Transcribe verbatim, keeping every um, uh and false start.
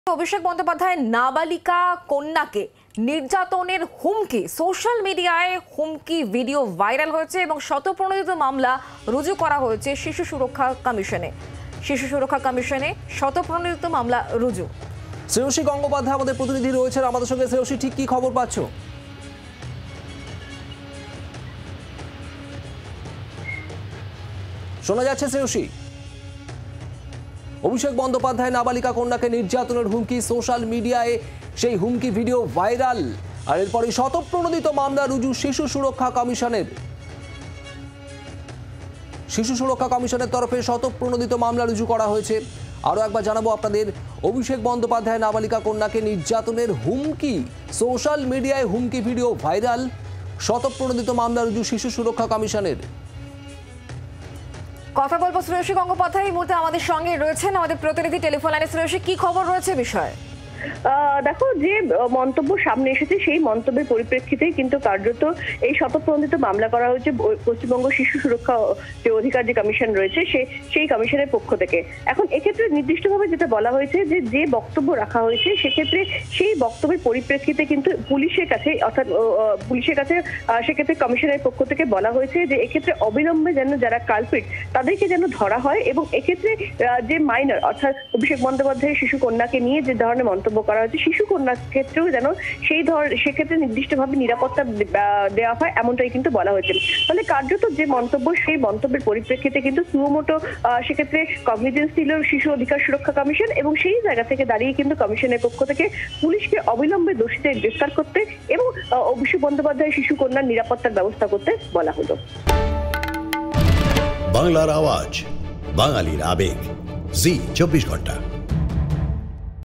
অভিষেক বন্দ্যোপাধ্যায় নাবালিকা কন্যাকে নির্যাতনের হুমকি সোশ্যাল মিডিয়ায় হুমকি ভিডিও ভাইরাল হয়েছে এবং শতপ্রণোদিত মামলা রুজু করা হয়েছে শিশু সুরক্ষা কমিশনে শিশু সুরক্ষা কমিশনে শতপ্রণোদিত মামলা রুজু। শ্রেয়সী গঙ্গোপাধ্যায় আমাদের প্রতিনিধি রয়েছেন আমাদের সঙ্গে। শ্রেয়সী, ঠিক কি খবর পাচ্ছ? শোনা যাচ্ছে শ্রেয়সী? অভিষেক বন্দ্যোপাধ্যায় নাবালিকা কন্যাকে নির্যাতনের হুমকি, সোশ্যাল মিডিয়ায় সেই হুমকি ভিডিও ভাইরাল, আর এরপরে শতপ্রণোদিত মামলা রুজু শিশু সুরক্ষা কমিশনের শিশু সুরক্ষা কমিশনের তরফে শতপ্রণোদিত মামলা রুজু করা হয়েছে। আরও একবার জানাবো আপনাদের, অভিষেক বন্দ্যোপাধ্যায় নাবালিকা কন্যাকে নির্যাতনের হুমকি, সোশ্যাল মিডিয়ায় হুমকি ভিডিও ভাইরাল, শতপ্রণোদিত মামলা রুজু শিশু সুরক্ষা কমিশনের। কথা বলবো শ্রেয়সী গঙ্গোপাধ্যায় এই মুহূর্তে আমাদের সঙ্গে রয়েছেন, আমাদের প্রতিনিধি টেলিফোন লাইনে। শ্রেয়সী, কি খবর রয়েছে বিষয়ে? দেখো, যে মন্তব্য সামনে এসেছে সেই মন্তব্যের পরিপ্রেক্ষিতে কিন্তু কার্যত এই শতপ্রণোদিত মামলা করা হয়েছে পশ্চিমবঙ্গ শিশু সুরক্ষা যে অধিকার যে কমিশন রয়েছে সে সেই কমিশনের পক্ষ থেকে। এখন এক্ষেত্রে নির্দিষ্টভাবে যেটা বলা হয়েছে যে যে বক্তব্য রাখা হয়েছে সেক্ষেত্রে সেই বক্তব্যের পরিপ্রেক্ষিতে কিন্তু পুলিশের কাছে অর্থাৎ পুলিশের কাছে সেক্ষেত্রে কমিশনের পক্ষ থেকে বলা হয়েছে যে এক্ষেত্রে অবিলম্বে যেন যারা কালপিট তাদেরকে যেন ধরা হয় এবং এক্ষেত্রে যে মাইনর অর্থাৎ অভিষেক বন্দ্যোপাধ্যায়ের শিশু কন্যাকে নিয়ে যে ধরনের মন্তব্য করা হয়েছে শিশু কন্যার ক্ষেত্রেও যেন সেই ধর সেক্ষেত্রে নির্দিষ্টভাবে নিরাপত্তা দেওয়া হয় এমনটাই কিন্তু বলা হয়েছে। ফলে কার্যত যে মন্তব্য সেই মন্তব্যের পরিপ্রেক্ষিতে কিন্তু সুমোটো সেক্ষেত্রে কগনিজেন্স দিল শিশু অধিকার সুরক্ষা কমিশন এবং সেই জায়গা থেকে দাঁড়িয়ে কিন্তু কমিশনের পক্ষ থেকে পুলিশকে অবিলম্বে দোষীদের গ্রেফতার করতে এবং অভিষেক বন্দ্যোপাধ্যায় শিশু কন্যার নিরাপত্তার ব্যবস্থা করতে বলা হলো। বাংলার আওয়াজ, বাঙালির আবেগ, জি চব্বিশ ঘন্টা।